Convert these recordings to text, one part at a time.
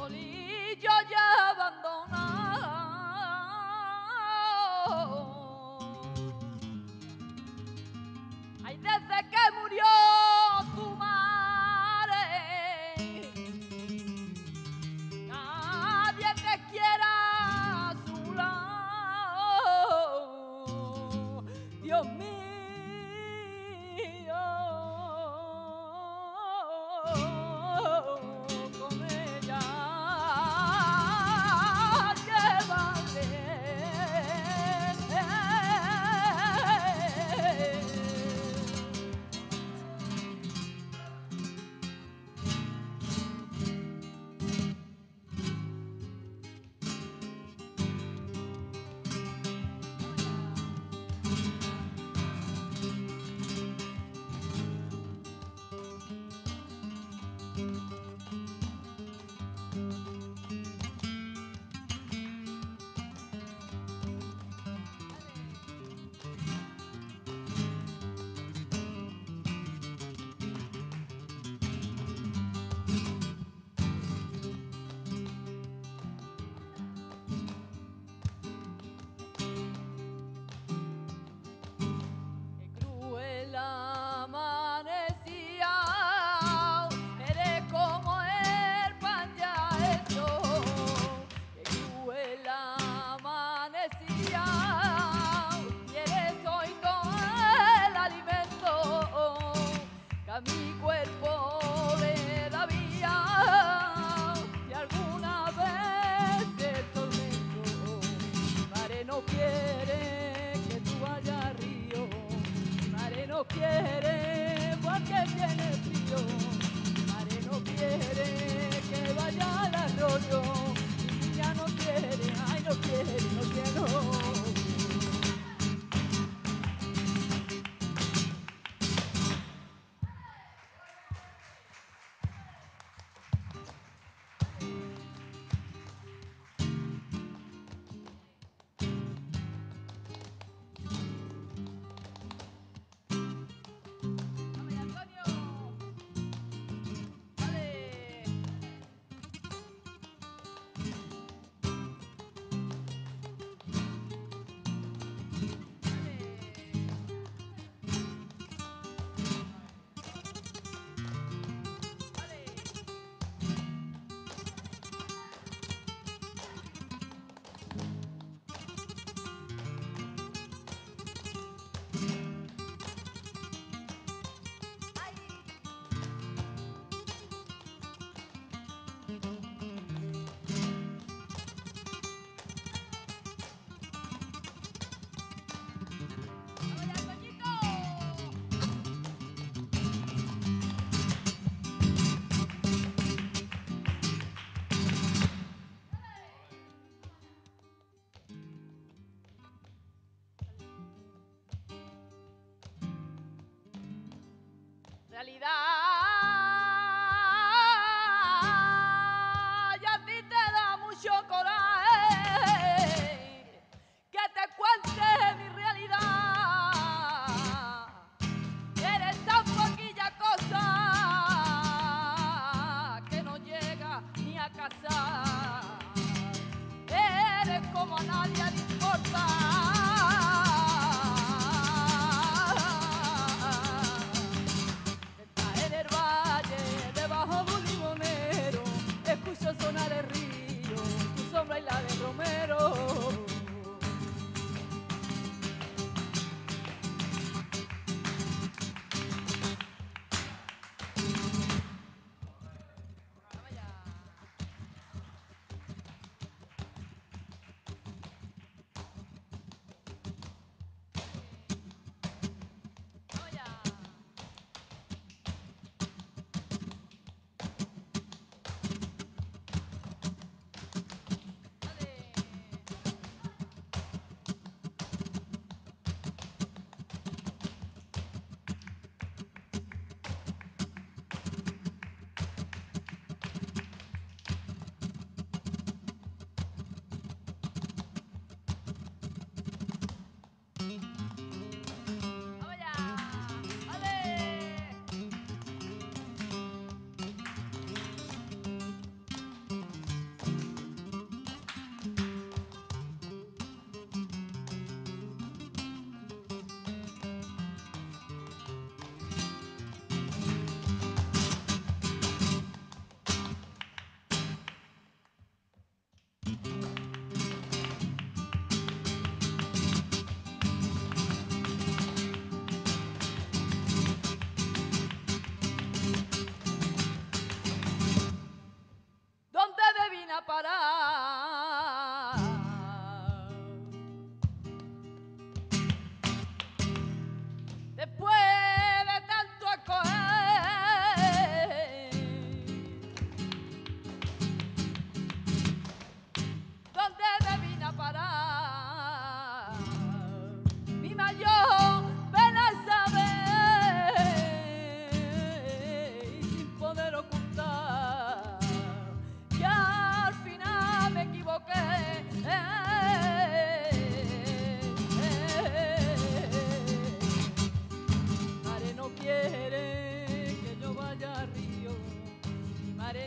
solillo ya abandonado. Ay, desde que murió tu madre, nadie te quiera a su lado. Dios mío, con ella cruel amanecía, eres como el pan ya hecho. Qué cruel amanecía, y eres hoy todo el alimento que a mi cuerpo le da vida. Si alguna vez el tormento, mi madre no quiere que tú vayas al río. Mi madre no quiere porque tiene frío. Mi madre no quiere que vaya al arroyo. Mi niña no quiere, ay, no quiere, no quiero. ¡Vamos, Antonio! ¡Dale! Realidad, y a ti te da mucho coraje que te cuente mi realidad. Eres tan poquilla cosa que no llega ni a casar. Eres como a nadie le importa.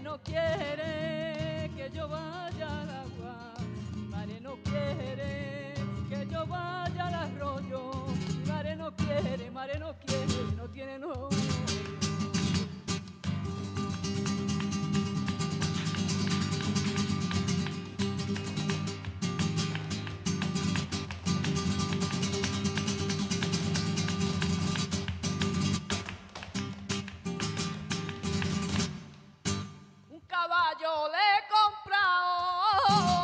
no quiere que yo vaya al agua, mi madre no quiere que yo vaya al arroyo, mi madre no quiere, no tiene novio. Un caballo le he comprado